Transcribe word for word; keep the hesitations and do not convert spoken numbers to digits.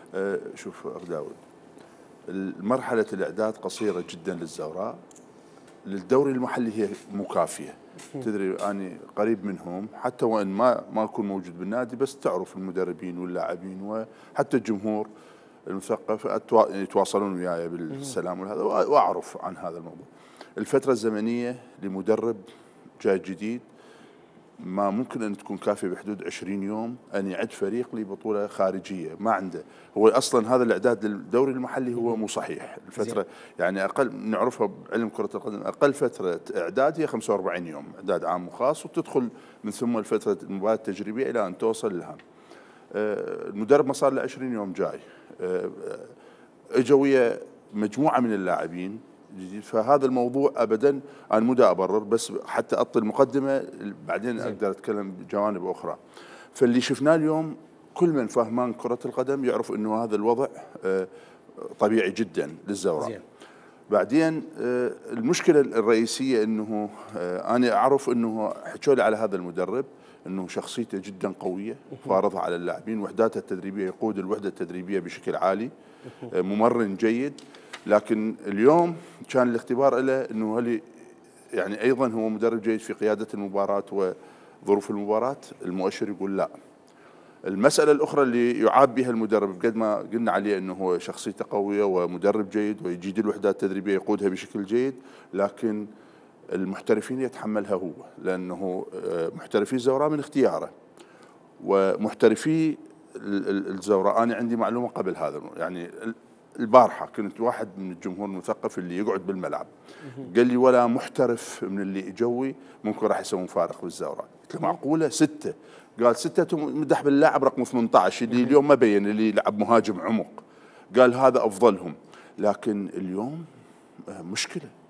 أه شوف اخ داود، مرحله الاعداد قصيره جدا للزوراء. للدوري المحلي هي مكافيه. تدري اني قريب منهم حتى وان ما ما اكون موجود بالنادي، بس تعرف المدربين واللاعبين وحتى الجمهور المثقف يتواصلون وياي بالسلام وهذا، واعرف عن هذا الموضوع. الفتره الزمنيه لمدرب جاي جديد ما ممكن ان تكون كافيه، بحدود عشرين يوم ان يعد فريق لبطوله خارجيه، ما عنده. هو اصلا هذا الاعداد للدوري المحلي هو مو صحيح. الفتره يعني اقل نعرفها بعلم كره القدم، اقل فتره اعداد هي خمسة وأربعين يوم، اعداد عام وخاص، وتدخل من ثم الفتره المباراه التجريبيه الى ان توصل لها. المدرب ما صار له عشرين يوم جاي، اجوا ويا مجموعه من اللاعبين جديد، فهذا الموضوع ابدا انا مو دا ابرر، بس حتى اعطي المقدمه بعدين اقدر اتكلم بجوانب اخرى. فاللي شفناه اليوم كل من فهمان كره القدم يعرف انه هذا الوضع طبيعي جدا للزوراء. بعدين المشكله الرئيسيه انه انا اعرف انه حكوا لي على هذا المدرب انه شخصيته جدا قويه، فارضها على اللاعبين، وحداته التدريبيه يقود الوحده التدريبيه بشكل عالي، ممرن جيد. لكن اليوم كان الاختبار له انه هل يعني ايضا هو مدرب جيد في قياده المباراه وظروف المباراه؟ المؤشر يقول لا. المساله الاخرى اللي يعاب بها المدرب، قد ما قلنا عليه انه هو شخصيته قويه ومدرب جيد ويجيد الوحدات التدريبيه يقودها بشكل جيد، لكن المحترفين يتحملها هو، لانه محترفي الزوراء من اختياره. ومحترفي الزوراء انا عندي معلومه قبل هذا، يعني البارحه كنت واحد من الجمهور المثقف اللي يقعد بالملعب قال لي ولا محترف من اللي اجوي ممكن راح يسوون فارق بالزوراء. قلت له معقوله؟ سته. قال سته مدح باللاعب رقم ثمانية عشر اللي اليوم ما بين، اللي يلعب مهاجم عمق، قال هذا افضلهم. لكن اليوم مشكله.